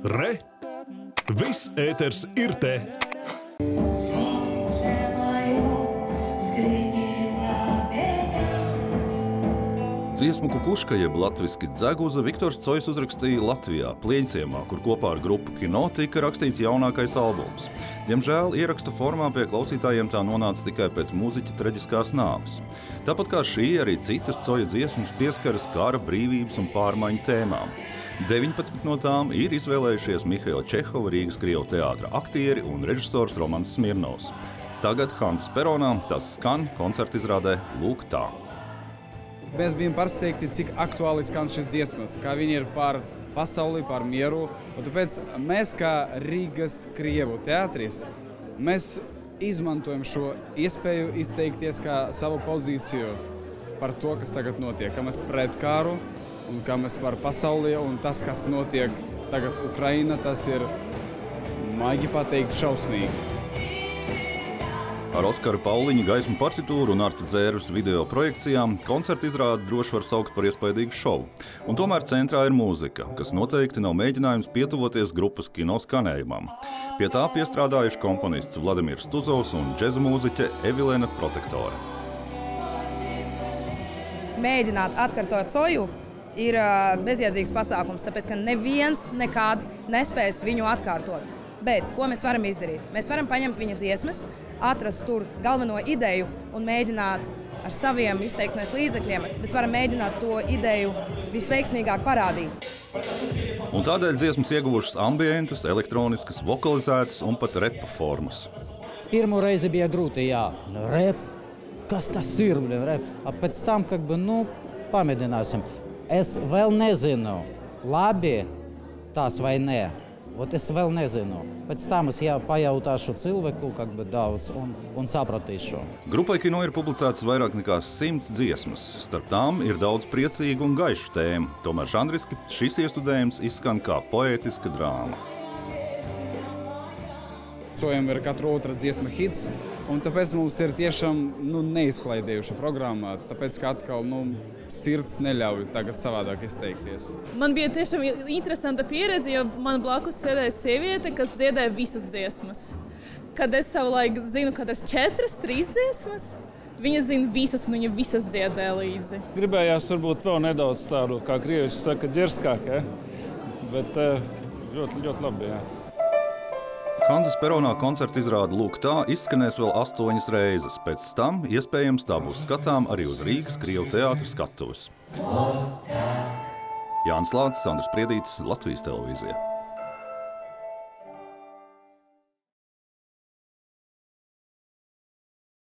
Re! Viss ēters ir te! Dziesmu Kukuška, jeb latviski Dzeguza, Viktors Cojs uzrakstīja Latvijā, Plieņciemā, kur kopā ar grupu Kino tika rakstīts jaunākais albums. Diemžēl ieraksta formā pie klausītājiem tā nonāca tikai pēc mūziķa traģiskās nāves. Tāpat kā šī, arī citas Coja dziesmas pieskaras kara, brīvības un pārmaiņu tēmām. 19 no tām ir izvēlējušies Mihaila Čehova, Rīgas Krievu teātra aktieri un režisors Romans Smirnovs. Tagad Hanzas peronā tas skan koncertizrādē Lūk tā. Mēs bijām pārsteigti, cik aktuāli skan šis dziesmas, kā viņi ir par pasauli, par mieru. Un tāpēc mēs, kā Rīgas Krievu teātris, mēs izmantojam šo iespēju izteikties kā savu pozīciju par to, kas tagad notiek, ka mēs pret kāru un ka mēs par pasauli un tas, kas notiek tagad Ukraina, tas ir, maigi pateikt, šausmīgi. Ar Oskara Pauliņa gaismu partitūru un Arta Dzērves video projekcijām koncerta izrādi droši var saukt par iespaidīgu šovu. Un tomēr centrā ir mūzika, kas noteikti nav mēģinājums pietuvoties grupas Kino skanējumam. Pie tā piestrādājuši komponists Vladimirs Tuzovs un džeza mūziķe Evilēna Protektore. Mēģināt atkārtot Coju ir bezjēdzīgs pasākums, tāpēc, ka neviens nekad nespēs viņu atkārtot. Bet ko mēs varam izdarīt? Mēs varam paņemt viņa dziesmas, atrast tur galveno ideju un mēģināt ar saviem izteiksmēs līdzekļiem. Mēs varam mēģināt to ideju visveiksmīgāk parādīt. Un tādēļ dziesmas ieguvušas ambientus, elektroniskas, vokalizētas un pat repa formas. Pirmo reizi bija grūti, jā. Rep, kas tas ir? Rep. Pēc tam, pamēģināsim. Es vēl nezinu, labi tas vai ne. Es vēl nezinu. Pēc tam es pajautāšu cilvēku daudz un sapratīšu. Grupai Kino ir publicētas vairāk nekā 100 dziesmas. Starp tām ir daudz priecīgu un gaišu tēmu. Tomēr žanriski šis iestudējums izskan kā poētiska drāma. Cojam ir katra otra dziesma hits, un tāpēc mums ir tiešām neizklaidējuša programma, tāpēc, ka atkal sirds neļauj tagad savādāk izteikties. Man bija tiešām interesanta pieredze, jo man blakus sēdēja sieviete, kas dziedāja visas dziesmas. Kad es savulaik zinu, ka tas 3 dziesmas, viņa zina visas un viņa visas dziedāja līdzi. Gribējās varbūt vēl nedaudz tādu, kā krieviski saka, ģerskāk, bet ļoti, ļoti labi, jā. Hanzas peronā koncerta izrāde Lūk tā izskanēs vēl 8 reizes. Pēc tam, iespējams, tā būs skatām arī uz Rīgas Krievu teātra skatuves. Jānis Lācis, Sandrs Priedītis, Latvijas televīzija.